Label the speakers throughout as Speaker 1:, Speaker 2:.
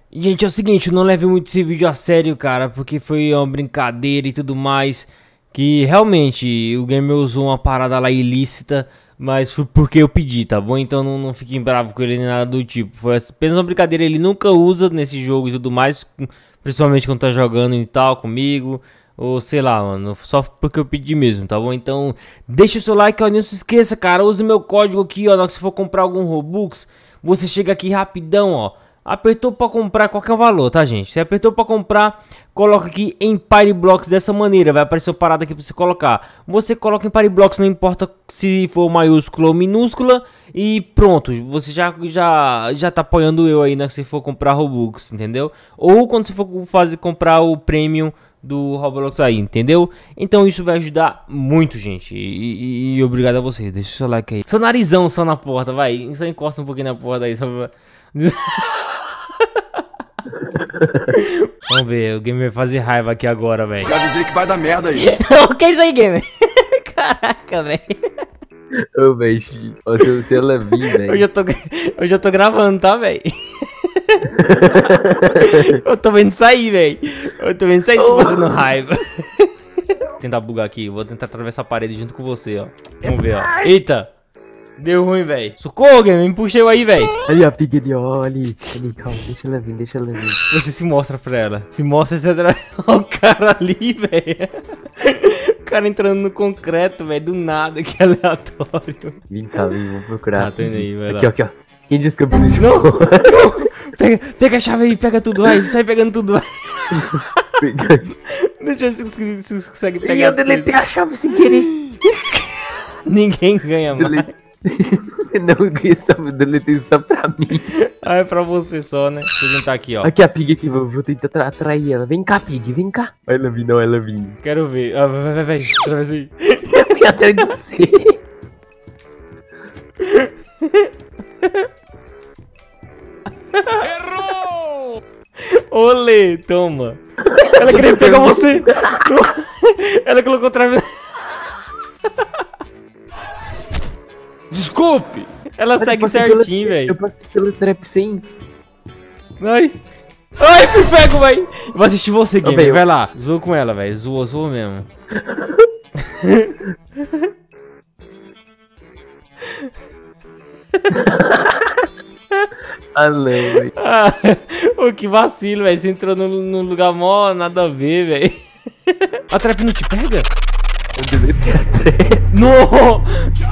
Speaker 1: Gente, é o seguinte, eu não leve muito esse vídeo a sério, cara, porque foi uma brincadeira e tudo mais. Que realmente o gamer usou uma parada lá ilícita, mas foi porque eu pedi, tá bom? Então não fiquem bravos com ele nem nada do tipo. Foi apenas uma brincadeira, ele nunca usa nesse jogo e tudo mais, principalmente quando tá jogando e tal comigo. Ou sei lá, mano, só porque eu pedi mesmo, tá bom? Então deixa o seu like, ó, não se esqueça, cara, use meu código aqui, ó, na hora que você for comprar algum Robux, você chega aqui rapidão, ó. Apertou pra comprar qualquer valor, tá, gente? Você apertou pra comprar, coloca aqui Empire Blocks dessa maneira. Vai aparecer uma parada aqui pra você colocar. Você coloca Empire Blocks, não importa se for maiúscula ou minúscula. E pronto, você já tá apoiando eu aí, né? Se você for comprar Robux, entendeu? Ou quando você for comprar o Premium do Roblox aí, entendeu? Então isso vai ajudar muito, gente. E obrigado a você. Deixa o seu like aí. Seu narizão só na porta, vai. Só encosta um pouquinho na porta aí. Só pra... Vamos ver, o game vai fazer raiva aqui agora, velho.
Speaker 2: Já avisei que vai dar merda aí.
Speaker 1: O que é isso aí, game? Caraca, velho.
Speaker 3: Ô, velho, você é levinho, velho.
Speaker 1: Eu já tô gravando, tá, velho? Eu tô vendo isso aí, velho. Eu tô vendo isso aí fazendo raiva. Vou tentar bugar aqui, vou tentar atravessar a parede junto com você, ó. Vamos ver, ó. Eita! Deu ruim, velho. Socorro, game, me puxou aí, velho.
Speaker 3: Aí, a piga de olha. Calma, deixa ela vir, deixa ela vir.
Speaker 1: Você se mostra pra ela. Se mostra, você o cara ali, velho. O cara entrando no concreto, velho, do nada, que aleatório.
Speaker 3: Vem cá, vou procurar.
Speaker 1: Ah, tô indo aí, vai lá.
Speaker 3: Aqui, ó, aqui, ó. Quem disse que eu preciso de
Speaker 1: Não! Pega a chave aí, pega tudo, vai. Sai pegando tudo, vai. Deixa eu ver se você consegue pegar.
Speaker 3: E eu deletei a chave sem querer.
Speaker 1: Ninguém ganha mais.
Speaker 3: Não, eu deletei só pra mim.
Speaker 1: Ah, é pra você só, né? Deixa eu tentar aqui, ó.
Speaker 3: Aqui a Pig aqui, vou tentar atrair ela. Vem cá, Pig, vem cá. Ela vindo, não, ela vindo.
Speaker 1: Quero ver. Ah, vai. Atravessa aí.
Speaker 3: Eu fui atrás de você.
Speaker 1: Errou! Olê, toma. Ela queria pegar você. Ela colocou outra. Desculpe! Ela segue certinho, velho.
Speaker 3: Eu passei pelo trap sem.
Speaker 1: Ai, fui pego, velho. Vou assistir você, game. Vai lá. Zoa com ela, velho. Zoa mesmo.
Speaker 3: Ah, não, velho.
Speaker 1: Ô, que vacilo, velho. Você entrou num lugar mó nada a ver, velho. A trap não te pega?
Speaker 3: Eu deletei a trap.
Speaker 1: No!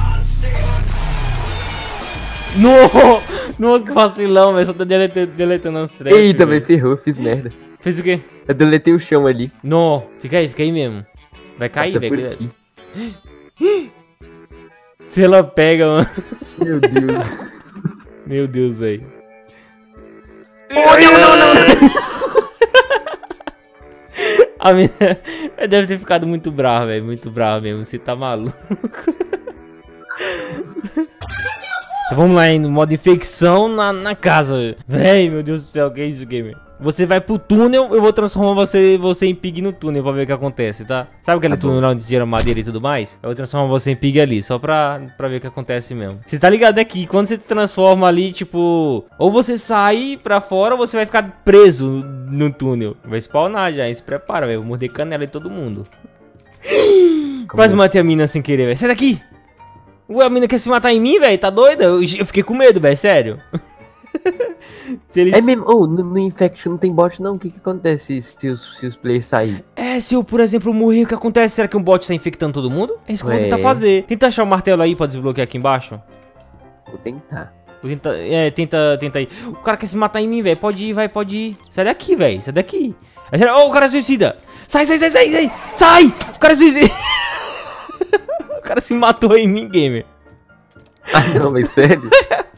Speaker 1: Nossa, que vacilão, velho. Só tá deletando as trap.
Speaker 3: Eita, velho, ferrou, eu fiz merda.
Speaker 1: Fez o quê?
Speaker 3: Eu deletei o chão ali.
Speaker 1: No, fica aí mesmo. Vai cair, velho. Se ela pega, mano.
Speaker 3: Meu Deus.
Speaker 1: Meu Deus, velho.
Speaker 3: Oh, não.
Speaker 1: A minha deve ter ficado muito brava, velho. Muito brava mesmo. Você tá maluco. Então, vamos lá, hein, no modo infecção na casa. Véi, meu Deus do céu, que é isso, gamer? Você vai pro túnel, eu vou transformar você em pig no túnel pra ver o que acontece, tá? Sabe aquele túnel lá onde tira madeira e tudo mais? Eu vou transformar você em pig ali, só pra ver o que acontece mesmo. Você tá ligado aqui, quando você se transforma ali, tipo... Ou você sai pra fora ou você vai ficar preso no túnel. Vai spawnar já, hein? Se prepara, velho. Vou morder canela em todo mundo. Quase matei a mina sem querer, velho. Sai daqui! Ué, a mina quer se matar em mim, velho? Tá doida? Eu fiquei com medo, velho, sério. Se eles...
Speaker 3: É mesmo, no Infection não tem bot não, o que acontece se os players saírem?
Speaker 1: É, se eu, por exemplo, morrer, o que acontece? Será que um bot tá infectando todo mundo? É isso que eu vou tentar fazer. Tenta achar o martelo aí pra desbloquear aqui embaixo.
Speaker 3: Vou tentar.
Speaker 1: Tenta aí. O cara quer se matar em mim, velho. Pode ir, vai, pode ir. Sai daqui, velho, sai daqui. Oh, o cara é suicida. Sai. Sai! O cara é suicida. O cara se matou em mim, gamer.
Speaker 3: Ah, não, mas sério?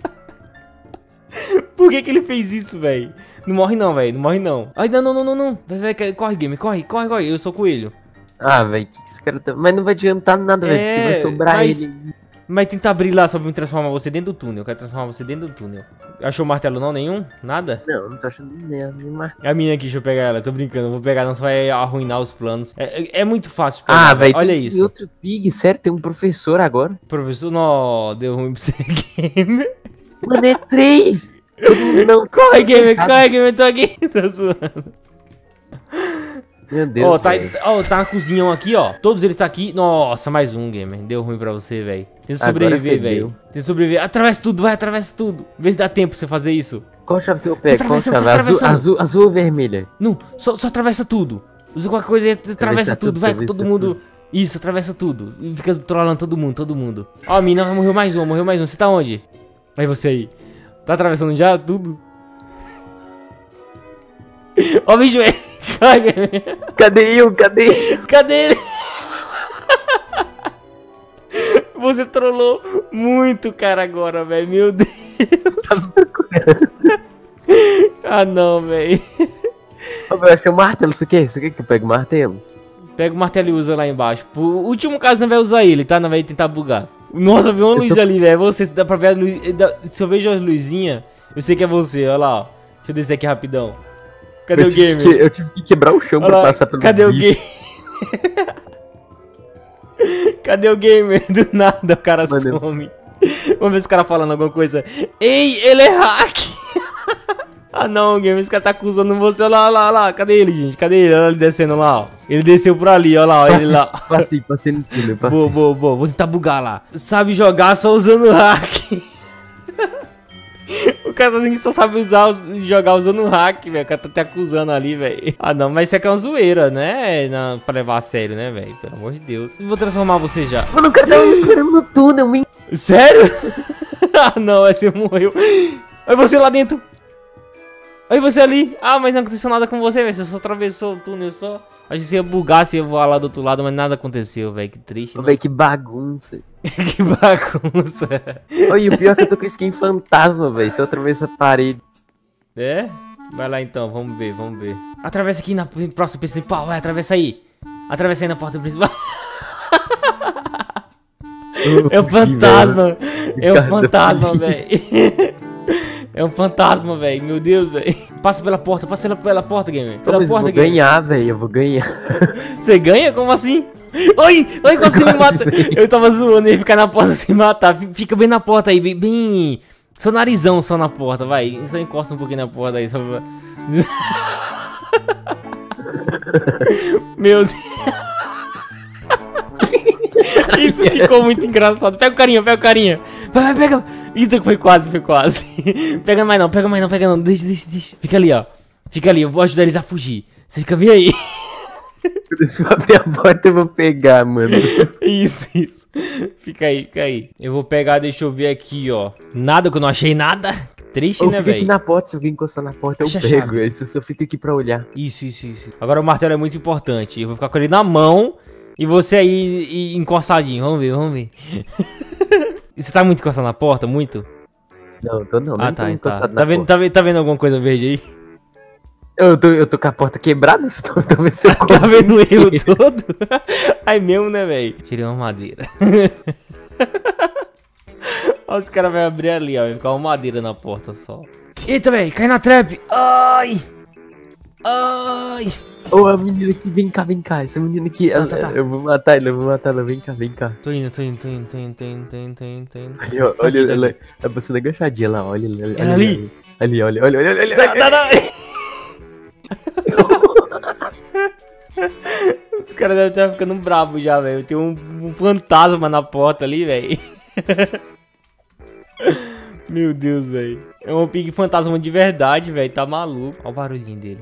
Speaker 1: Por que ele fez isso, velho? Não morre não, velho. Não morre não. Ai, não. Vai, corre, game. Corre. Eu sou coelho.
Speaker 3: Ah, velho, que esse cara tá... Mas não vai adiantar nada, velho, porque vai sobrar ele.
Speaker 1: Mas tenta abrir lá só pra me transformar você dentro do túnel. Eu quero transformar você dentro do túnel. Achou o martelo não? Nenhum? Nada?
Speaker 3: Não tô achando nem martelo.
Speaker 1: É a minha aqui, deixa eu pegar ela. Tô brincando, eu vou pegar, não, você vai arruinar os planos. É muito fácil
Speaker 3: pegar, velho.
Speaker 1: Olha isso.
Speaker 3: E outro pig, sério, tem um professor agora.
Speaker 1: Professor, não, deu ruim pra você, gamer.
Speaker 3: Mano, é 3. Não,
Speaker 1: Corre, gamer, tô aqui. Tô zoando.
Speaker 3: meu Deus.
Speaker 1: Ó, tá,
Speaker 3: velho.
Speaker 1: tá na cozinha aqui, ó. Todos eles tá aqui. Nossa, mais um, gamer. Deu ruim pra você, velho. Tenta
Speaker 3: Agora
Speaker 1: sobreviver,
Speaker 3: fedeu.
Speaker 1: velho. Tenta sobreviver. Atravessa tudo, vai, atravessa tudo. Vê se dá tempo pra você fazer isso.
Speaker 3: Qual chave que eu pego? Qual
Speaker 1: atravessando,
Speaker 3: chave?
Speaker 1: você atravessando.
Speaker 3: Azul ou vermelha?
Speaker 1: Não, só atravessa tudo. Usa qualquer coisa e atravessa tudo. Vai, com todo mundo. Isso, atravessa tudo. E fica trolando todo mundo. Ó, a mina morreu mais um. Você tá onde? Aí você aí. Tá atravessando já tudo? Ó, o bicho, velho.
Speaker 3: Cadê eu? Cadê?
Speaker 1: Cadê ele? Você trollou muito, cara, agora, velho. Meu Deus. Ah, não, velho.
Speaker 3: Eu achei o martelo, isso aqui? Isso aqui que eu pego o martelo?
Speaker 1: Pega o martelo e usa lá embaixo. Por último caso, não vai usar ele, tá? Não vai tentar bugar. Nossa, viu uma luz ali, velho. Você, dá pra ver a luz. Se eu vejo as luzinhas, eu sei que é você. Olha lá, ó. Deixa eu descer aqui rapidão. Cadê o gamer?
Speaker 3: Eu tive que quebrar o chão
Speaker 1: Olha
Speaker 3: pra
Speaker 1: lá,
Speaker 3: passar pelo
Speaker 1: cadê o gamer? Cadê o gamer? Do nada o cara
Speaker 3: Mano,
Speaker 1: some. Vamos ver se o cara falando alguma coisa. Ei, ele é hack! Ah não, gamer, esse cara tá acusando você. Olha lá. Cadê ele, gente? Cadê ele? Olha ele descendo lá, ó. Ele desceu por ali, olha lá, ó. Ele lá.
Speaker 3: Passei no túnel, passei.
Speaker 1: Boa. Vou tentar bugar lá. Sabe jogar só usando hack. O cara só sabe jogar usando hack, velho. O cara tá te acusando ali, velho. Ah, não, mas isso aqui é uma zoeira, né? Não, pra levar a sério, né, velho? Pelo amor de Deus. Vou transformar você já.
Speaker 3: Mano, o cara tava me esperando no túnel, hein?
Speaker 1: Sério? Ah, não, aí você morreu. Aí você lá dentro. Aí você ali. Ah, mas não aconteceu nada com você, velho. Você só atravessou o túnel só. Achei que você ia bugar, você ia voar lá do outro lado, mas nada aconteceu, velho. Que triste, né?
Speaker 3: Velho, que bagunça.
Speaker 1: Que bagunça.
Speaker 3: Oi, e o pior é que eu tô com skin fantasma, velho. Se eu atravessar a parede.
Speaker 1: É? Vai lá então, vamos ver. Atravessa aqui na próxima principal, vai, atravessa aí. Atravessa aí na porta principal. É um fantasma. É um fantasma, velho. É um fantasma, velho. Meu Deus, velho. Passa pela porta, gamer. Pela porta,
Speaker 3: Eu vou ganhar, velho. Eu vou ganhar.
Speaker 1: Você ganha? Como assim? Oi, quase me mata. Eu tava zoando, ele ficar na porta sem matar. Fica bem na porta aí, bem. Seu narizão só na porta, vai. Só encosta um pouquinho na porta aí. Só... Meu Deus. Isso ficou muito engraçado. Pega o carinha. Vai, pega. Isso foi quase. Pega mais não. Deixa. Fica ali, ó. Eu vou ajudar eles a fugir. Você fica bem aí.
Speaker 3: Se eu abrir a porta, eu vou pegar, mano.
Speaker 1: Isso. Fica aí. Eu vou pegar, deixa eu ver aqui, ó. Nada, que eu não achei nada. Triste, né, velho?
Speaker 3: Aqui na porta, se alguém encostar na porta,
Speaker 1: Deixa
Speaker 3: eu pego. Aí você só fica aqui pra olhar.
Speaker 1: Isso. Agora o martelo é muito importante. Eu vou ficar com ele na mão e você aí encostadinho. Vamos ver. Você tá muito encostado na porta? Muito?
Speaker 3: Não, tô não.
Speaker 1: Ah, tá. Tá vendo alguma coisa verde aí?
Speaker 3: Eu tô com a porta quebrada, tô vendo se eu
Speaker 1: Tá vendo o erro todo? Aí mesmo, né, velho? Tirei uma madeira. Olha, os caras vão abrir ali, ó. Vai ficar uma madeira na porta só. Eita, velho, cai na trap. Ai.
Speaker 3: Ô, a menina aqui, vem cá. Essa menina aqui,
Speaker 1: Tá.
Speaker 3: eu vou matar ela, vem cá.
Speaker 1: Tô indo.
Speaker 3: Ali, ó, olha, ela tá passando agachadinha lá, olha.
Speaker 1: Ela ali?
Speaker 3: Ali, olha.
Speaker 1: Tá. Os caras devem estar ficando bravos já, velho. Tem um fantasma na porta ali, velho. Meu Deus, velho. É um pig fantasma de verdade, velho. Tá maluco. Olha o barulhinho dele.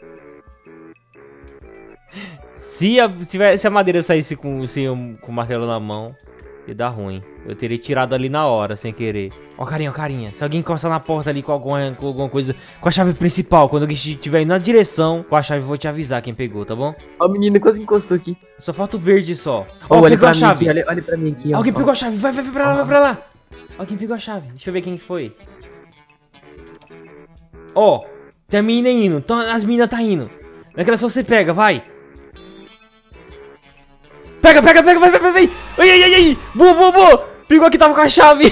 Speaker 1: Se a madeira saísse com o martelo na mão, ia dar ruim. Eu teria tirado ali na hora, sem querer. Ó, carinha. Se alguém encostar na porta ali com alguma coisa, com a chave principal, quando alguém estiver indo na direção, com a chave eu vou te avisar quem pegou, tá bom?
Speaker 3: Ó, a menina quase encostou aqui.
Speaker 1: Só falta o verde só.
Speaker 3: Ó, olha
Speaker 1: pegou
Speaker 3: pra
Speaker 1: a chave.
Speaker 3: mim aqui, olha pra mim aqui, ó.
Speaker 1: Alguém pegou a chave, vai pra lá. Alguém pegou a chave, deixa eu ver quem que foi. Ó, tem a menina indo, então as meninas tá indo. Naquela só você pega, vai. Pega, vai. Ai. Boa. Pegou aqui, tava com a chave.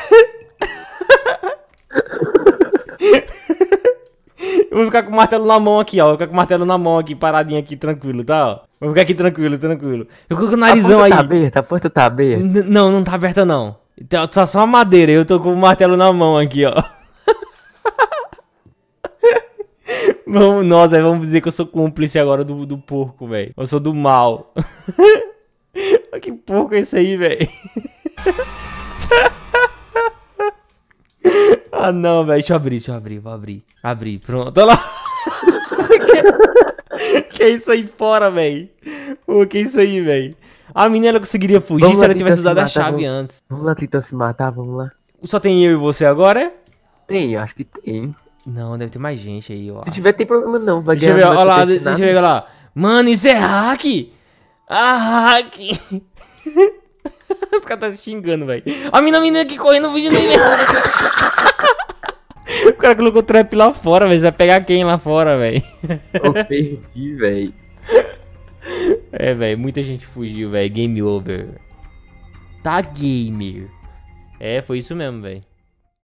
Speaker 1: Eu vou ficar com o martelo na mão aqui, ó. Vou ficar com o martelo na mão aqui, paradinho aqui, tranquilo, tá? Ó. Vou ficar aqui tranquilo. Eu coloco o narizão aí.
Speaker 3: A porta tá aberta?
Speaker 1: Não tá aberta não. Tá só a madeira, eu tô com o martelo na mão aqui, ó. Vamos, nós, aí vamos dizer que eu sou cúmplice agora do porco, velho. Eu sou do mal. Que porco é esse aí, velho? Ah, não, velho. Deixa eu abrir, vou abrir. Abri, pronto. Olha lá. Que é isso aí fora, velho? Pô, que é isso aí, velho? A menina conseguiria fugir
Speaker 3: Vamos
Speaker 1: se
Speaker 3: lá
Speaker 1: ela
Speaker 3: tentar
Speaker 1: tivesse
Speaker 3: se
Speaker 1: usado a
Speaker 3: matar,
Speaker 1: chave
Speaker 3: vamos.
Speaker 1: antes.
Speaker 3: Vamos lá tentar se matar, vamos lá.
Speaker 1: Só tem eu e você agora, é?
Speaker 3: Tem, eu acho que tem.
Speaker 1: Não, deve ter mais gente aí, ó.
Speaker 3: Se tiver, tem problema não. Vai
Speaker 1: Deixa eu
Speaker 3: ganhar,
Speaker 1: ver,
Speaker 3: não
Speaker 1: ó
Speaker 3: vai
Speaker 1: lá,
Speaker 3: acontecer
Speaker 1: deixa eu
Speaker 3: nada.
Speaker 1: ver lá. Mano, isso é hack! Ah, hack! Os caras tá xingando, velho. A menina aqui correndo, fugindo aí, velho. O cara colocou o trap lá fora, velho. Você vai pegar quem lá fora, velho?
Speaker 3: Eu perdi, velho.
Speaker 1: É, velho, muita gente fugiu, velho. Game over. Tá gamer. É, foi isso mesmo, velho.